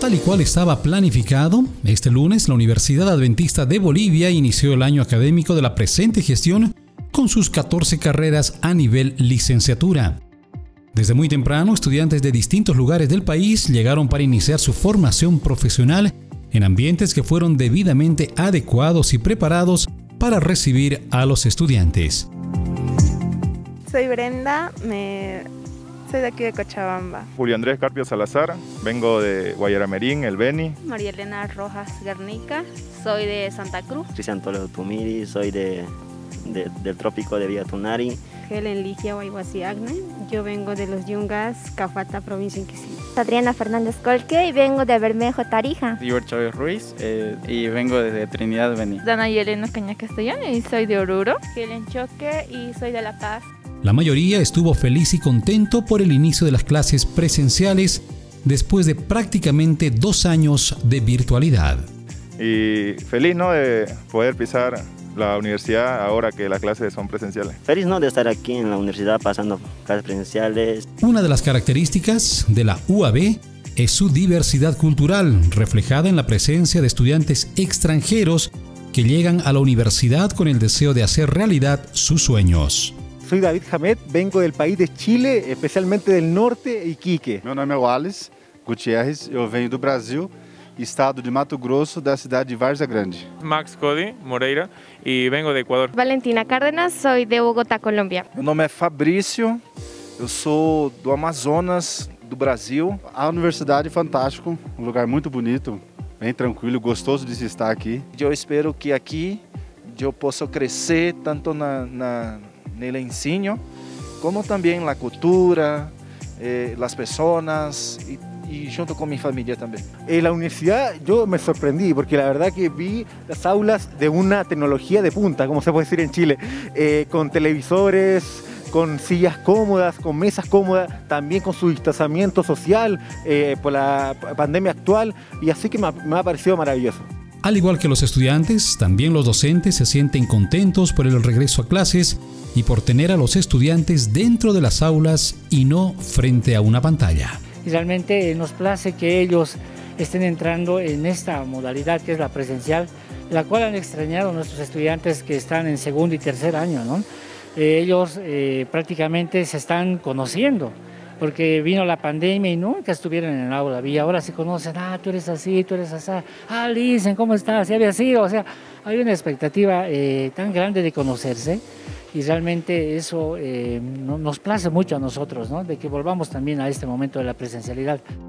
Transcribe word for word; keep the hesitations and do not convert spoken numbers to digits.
Tal y cual estaba planificado, este lunes la Universidad Adventista de Bolivia inició el año académico de la presente gestión con sus catorce carreras a nivel licenciatura. Desde muy temprano, estudiantes de distintos lugares del país llegaron para iniciar su formación profesional en ambientes que fueron debidamente adecuados y preparados para recibir a los estudiantes. Soy Brenda, me... soy de aquí de Cochabamba. Julio Andrés Carpio Salazar, vengo de Guayaramerín, El Beni. María Elena Rojas Guernica, soy de Santa Cruz. Cristian Toledo Tumiri, soy de, de, del trópico de Villa Tunari. Helen Ligia Guayguasi Agne, yo vengo de los Yungas, Cafata, provincia Inquisición. Adriana Fernández Colque y vengo de Bermejo, Tarija. Dior Chávez Ruiz eh, y vengo desde Trinidad, Beni. Dana Yelena Caña Castellana y soy de Oruro. Helen Choque y soy de La Paz. La mayoría estuvo feliz y contento por el inicio de las clases presenciales después de prácticamente dos años de virtualidad. Y feliz, ¿no?, de poder pisar la universidad ahora que las clases son presenciales. Feliz, ¿no?, de estar aquí en la universidad pasando clases presenciales. Una de las características de la U A B es su diversidad cultural, reflejada en la presencia de estudiantes extranjeros que llegan a la universidad con el deseo de hacer realidad sus sueños. Soy David Hamed, vengo del país de Chile, especialmente del norte, Iquique. Meu nome é Wallace Gutierrez, eu venho do Brasil, estado de Mato Grosso, da cidade de Várzea Grande. Max Cody Moreira y vengo de Ecuador. Valentina Cárdenas, soy de Bogotá, Colômbia. Meu nome é Fabrício, eu sou do Amazonas, do Brasil. A universidade é fantástico, um lugar muito bonito, bem tranquilo, gostoso de se estar aqui. Eu espero que aqui eu possa crescer tanto na, na no ensino, como também na cultura, eh, las personas y, y junto con mi familia también. En la universidad yo me sorprendí porque la verdad que vi las aulas de una tecnología de punta, como se puede decir en Chile, eh, con televisores, con sillas cómodas, con mesas cómodas, también con su distanciamiento social eh, por la pandemia actual, y así que me ha, me ha parecido maravilloso. Al igual que los estudiantes, también los docentes se sienten contentos por el regreso a clases y por tener a los estudiantes dentro de las aulas y no frente a una pantalla. Y realmente nos place que ellos estén entrando en esta modalidad que es la presencial, la cual han extrañado nuestros estudiantes que están en segundo y tercer año, ¿no? Eh, ellos eh, prácticamente se están conociendo, porque vino la pandemia y nunca estuvieron en el aula, y ahora se conocen, ah, tú eres así, tú eres así, ah, Lisen, ¿cómo estás? ¿Sí había sido? O sea, hay una expectativa eh, tan grande de conocerse, y realmente eso eh, no, nos place mucho a nosotros, ¿no?, de que volvamos también a este momento de la presencialidad.